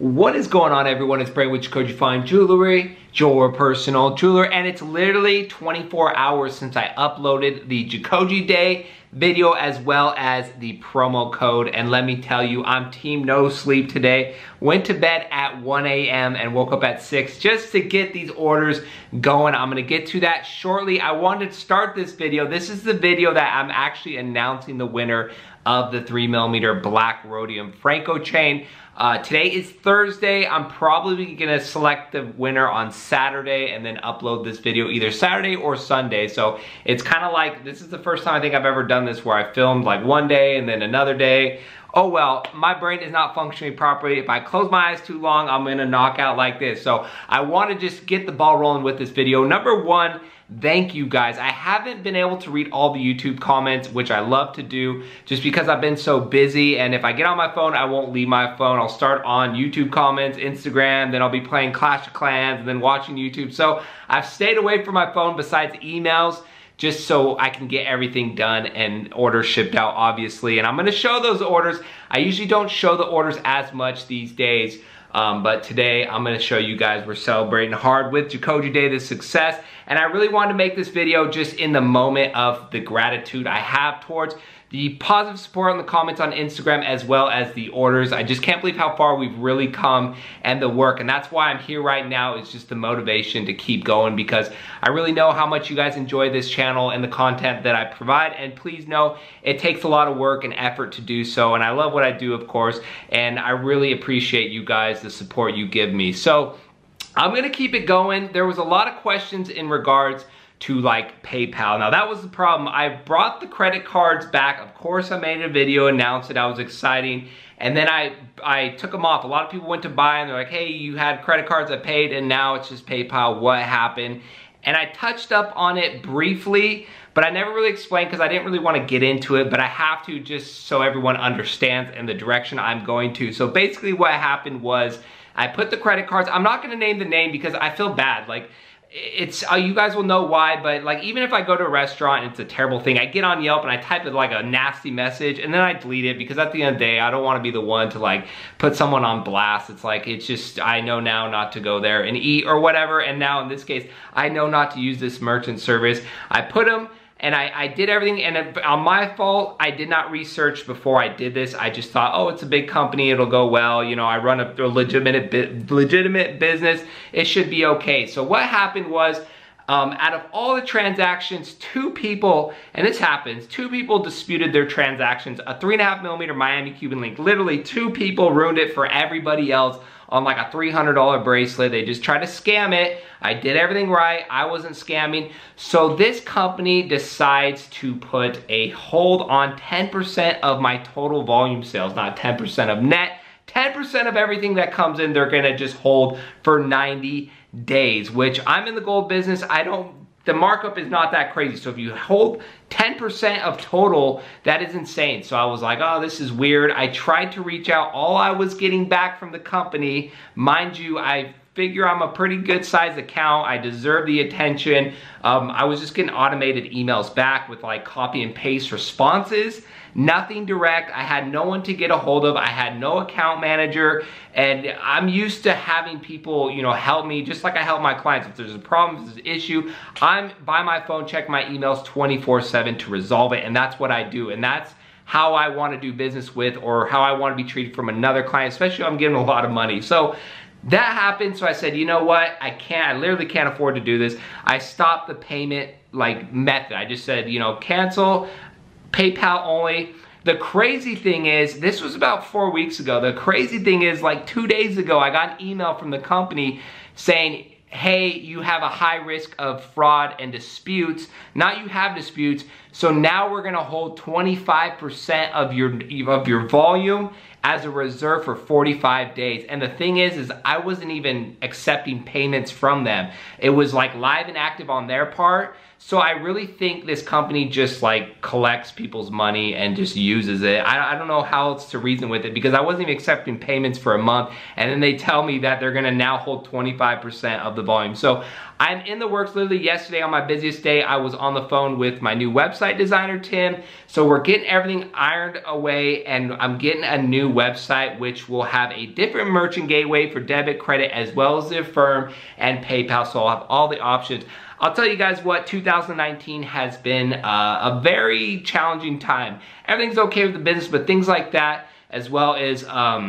What is going on, everyone? It's Brandon with JACOJE Fine Jewelry, your personal jeweler, and it's literally 24 hours since I uploaded the JACOJE Day video as well as the promo code. And let me tell you, I'm team no sleep today. Went to bed at 1 a.m. and woke up at 6 just to get these orders going. I'm gonna get to that shortly. I wanted to start this video. This is the video that I'm actually announcing the winner of the 3mm black rhodium Franco chain. Today is Thursday. I'm probably gonna select the winner on Saturday and then upload this video either Saturday or Sunday. So it's kind of like, this is the first time I think I've ever done this where I filmed like one day and then another day. Oh well, my brain is not functioning properly. If I close my eyes too long, I'm gonna knock out like this. So I wanna just get the ball rolling with this video. Number one, thank you guys. I haven't been able to read all the YouTube comments, which I love to do just because I've been so busy, and if I get on my phone, I won't leave my phone. I'll start on YouTube comments, Instagram, then I'll be playing Clash of Clans and then watching YouTube. So I've stayed away from my phone besides emails, just so I can get everything done and orders shipped out, obviously. And I'm gonna show those orders. I usually don't show the orders as much these days, but today I'm gonna show you guys we're celebrating hard with JACOJE Day, the success. And I really wanted to make this video just in the moment of the gratitude I have towards the positive support on the comments on Instagram as well as the orders. I just can't believe how far we've really come and the work. And that's why I'm here right now, is just the motivation to keep going, because I really know how much you guys enjoy this channel and the content that I provide. And please know it takes a lot of work and effort to do so. And I love what I do, of course. And I really appreciate you guys, the support you give me. So I'm gonna keep it going. There was a lot of questions in regards to like PayPal. Now that was the problem. I brought the credit cards back. Of course I made a video, announced it, I was exciting. And then I took them off. A lot of people went to buy and they're like, hey, you had credit cards, I paid, and now it's just PayPal, what happened? And I touched up on it briefly, but I never really explained because I didn't really want to get into it, but I have to just so everyone understands in the direction I'm going to. So basically what happened was I put the credit cards, I'm not gonna name the name because I feel bad. Like, it's, you guys will know why, but like even if I go to a restaurant and it's a terrible thing, I get on Yelp and I type it like a nasty message and then I delete it, because at the end of the day, I don't wanna be the one to like put someone on blast. It's like, it's just, I know now not to go there and eat or whatever. And now in this case, I know not to use this merchant service. I put them, and I did everything, and on my fault, I did not research before I did this. I just thought, oh, it's a big company, it'll go well. You know, I run a legitimate business, it should be okay. So what happened was, out of all the transactions, two people, and this happens, two people disputed their transactions. A 3.5mm Miami Cuban link, literally two people ruined it for everybody else on like a $300 bracelet. They just tried to scam it. I did everything right, I wasn't scamming. So this company decides to put a hold on 10% of my total volume sales, not 10% of net, 10% of everything that comes in, they're gonna just hold for 90 days, which I'm in the gold business, the markup is not that crazy. So if you hold 10% of total, that is insane. So I was like, oh, this is weird. I tried to reach out. All I was getting back from the company, mind you, I figure I'm a pretty good sized account. I deserve the attention. I was just getting automated emails back with like copy and paste responses. Nothing direct. I had no one to get a hold of. I had no account manager, and I'm used to having people, you know, help me just like I help my clients. If there's a problem, if there's an issue, I'm by my phone, check my emails 24/7 to resolve it, and that's what I do. And that's how I want to do business with, or how I want to be treated from another client, especially if I'm giving a lot of money. So that happened, so I said, you know what, I literally can't afford to do this. I stopped the payment like method. I just said, you know, cancel, PayPal only. The crazy thing is, this was about 4 weeks ago. The crazy thing is, like 2 days ago, I got an email from the company saying, hey, you have a high risk of fraud and disputes. Now you have disputes, so now we're gonna hold 25% of your volume as a reserve for 45 days. And the thing is I wasn't even accepting payments from them. It was like live and active on their part. So I really think this company just like collects people's money and just uses it. I don't know how else to reason with it, because I wasn't even accepting payments for a month, and then they tell me that they're gonna now hold 25% of the volume. So I'm in the works. Literally yesterday on my busiest day, I was on the phone with my new website designer, Tim. So we're getting everything ironed away, and I'm getting a new website which will have a different merchant gateway for debit, credit, as well as the Affirm and PayPal. So I'll have all the options. I'll tell you guys what, 2019 has been a very challenging time. Everything's okay with the business, but things like that, as well as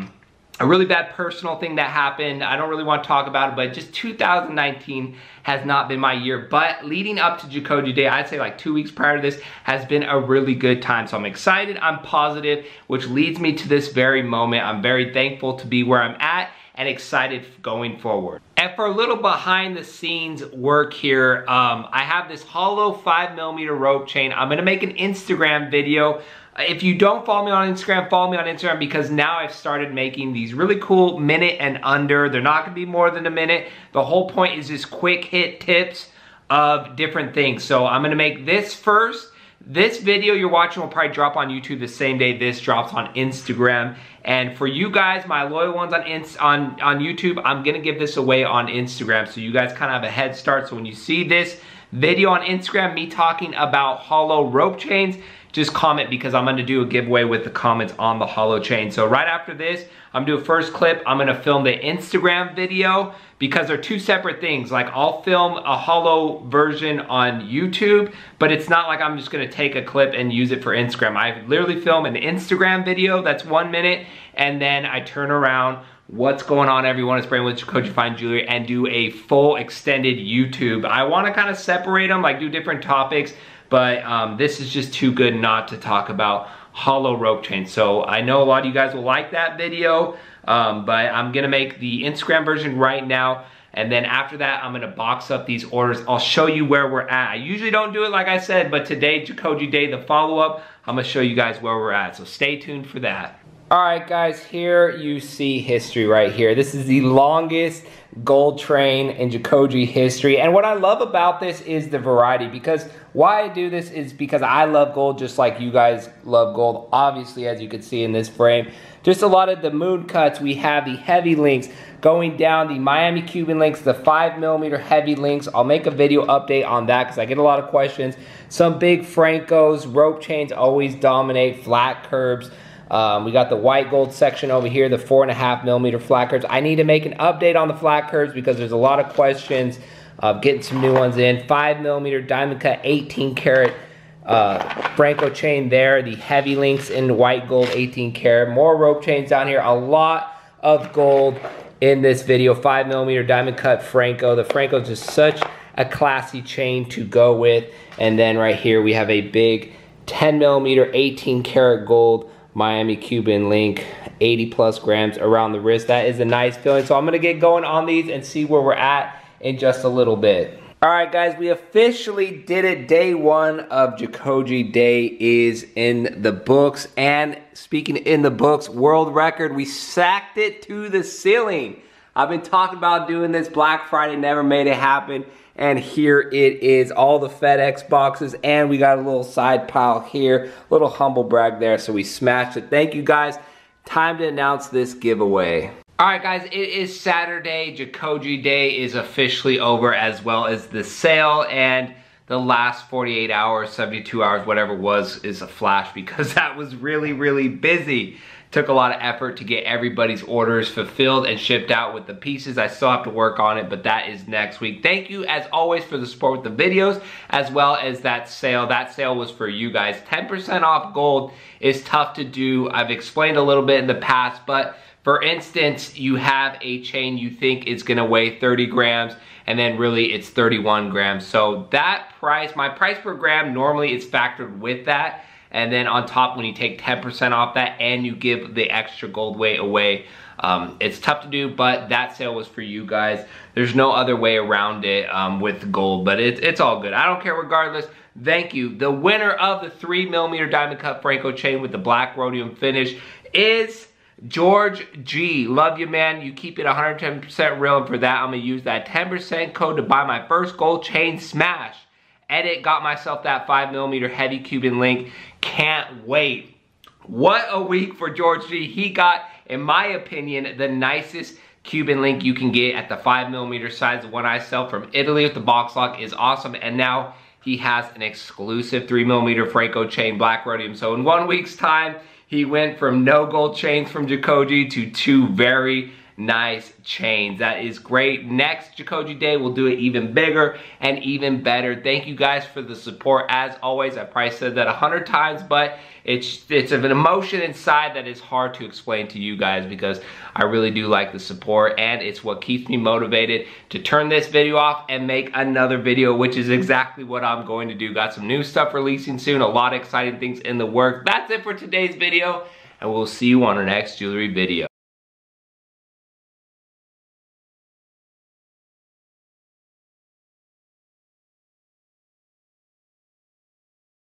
a really bad personal thing that happened. I don't really want to talk about it, but just 2019 has not been my year. But leading up to JACOJE Day, I'd say like 2 weeks prior to this, has been a really good time. So I'm excited, I'm positive, which leads me to this very moment. I'm very thankful to be where I'm at and excited going forward. And for a little behind the scenes work here, I have this hollow 5mm rope chain. I'm gonna make an Instagram video. If you don't follow me on Instagram, follow me on Instagram, because now I've started making these really cool minute and under. They're not gonna be more than a minute. The whole point is just quick hit tips of different things. So I'm gonna make this first. This video you're watching will probably drop on YouTube the same day this drops on Instagram. And for you guys, my loyal ones on YouTube, I'm gonna give this away on Instagram, so you guys kind of have a head start. So when you see this video on Instagram, me talking about hollow rope chains, just comment, because I'm gonna do a giveaway with the comments on the hollow chain. So right after this, I'm gonna do a first clip. I'm gonna film the Instagram video, because they're two separate things. Like, I'll film a hollow version on YouTube, but it's not like I'm just gonna take a clip and use it for Instagram. I literally film an Instagram video that's 1 minute, and then I turn around, what's going on everyone, it's Brandon with JACOJE Fine Jewelry, and do a full extended YouTube. I wanna kind of separate them, like do different topics, but this is just too good not to talk about hollow rope chains. So I know a lot of you guys will like that video, but I'm gonna make the Instagram version right now, and then after that I'm gonna box up these orders. I'll show you where we're at. I usually don't do it like I said, but today, JACOJE Day, the follow-up, I'm gonna show you guys where we're at, so stay tuned for that. All right guys, here you see history right here. This is the longest gold train in JACOJE history, and what I love about this is the variety, because why I do this is because I love gold just like you guys love gold, obviously, as you can see in this frame. Just a lot of the moon cuts. We have the heavy links going down, the Miami Cuban links, the 5mm heavy links. I'll make a video update on that because I get a lot of questions. Some big Francos, rope chains always dominate, flat curbs. We got the white gold section over here, the 4.5mm flat curves. I need to make an update on the flat curves because there's a lot of questions. Getting some new ones in. 5mm diamond cut 18 karat Franco chain there. The heavy links in white gold 18 karat. More rope chains down here. A lot of gold in this video. 5mm diamond cut Franco. The Franco is just such a classy chain to go with. And then right here we have a big 10mm 18 karat gold Miami Cuban link, 80 plus grams around the wrist. That is a nice feeling. So I'm gonna get going on these and see where we're at in just a little bit. All right guys, we officially did it. Day one of JACOJE Day is in the books, and speaking in the books, world record, we sacked it to the ceiling. I've been talking about doing this Black Friday, never made it happen, and here it is, all the FedEx boxes, and we got a little side pile here, little humble brag there, so we smashed it. Thank you guys. Time to announce this giveaway. All right guys, it is Saturday. JACOJE Day is officially over, as well as the sale, and the last 48 hours, 72 hours, whatever it was, is a flash because that was really, really busy. Took a lot of effort to get everybody's orders fulfilled and shipped out with the pieces. I still have to work on it, but that is next week. Thank you, as always, for the support with the videos, as well as that sale. That sale was for you guys. 10% off gold is tough to do. I've explained a little bit in the past, but for instance, you have a chain you think is gonna weigh 30 grams, and then really it's 31 grams. So that price, my price per gram, normally it's factored with that. And then on top, when you take 10% off that and you give the extra gold weight away, it's tough to do, but that sale was for you guys. There's no other way around it with gold, but it's all good. I don't care regardless. Thank you. The winner of the 3mm diamond cut Franco chain with the black rhodium finish is George G. Love you, man. You keep it 110% real, and for that, I'm gonna use that 10% code to buy my first gold chain smash. Edit, got myself that 5mm heavy Cuban link. Can't wait. What a week for George G. He got, in my opinion, the nicest Cuban link you can get at the 5mm size. The one I sell from Italy with the box lock is awesome. And now he has an exclusive 3mm Franco chain, black rhodium. So in 1 week's time, he went from no gold chains from JACOJE to 2 very nice chains. That is great. Next JACOJE day, we'll do it even bigger and even better. Thank you guys for the support. As always, I probably said that 100 times, but it's an emotion inside that is hard to explain to you guys because I really do like the support, and it's what keeps me motivated to turn this video off and make another video, which is exactly what I'm going to do. Got some new stuff releasing soon, a lot of exciting things in the works. That's it for today's video, and we'll see you on our next jewelry video.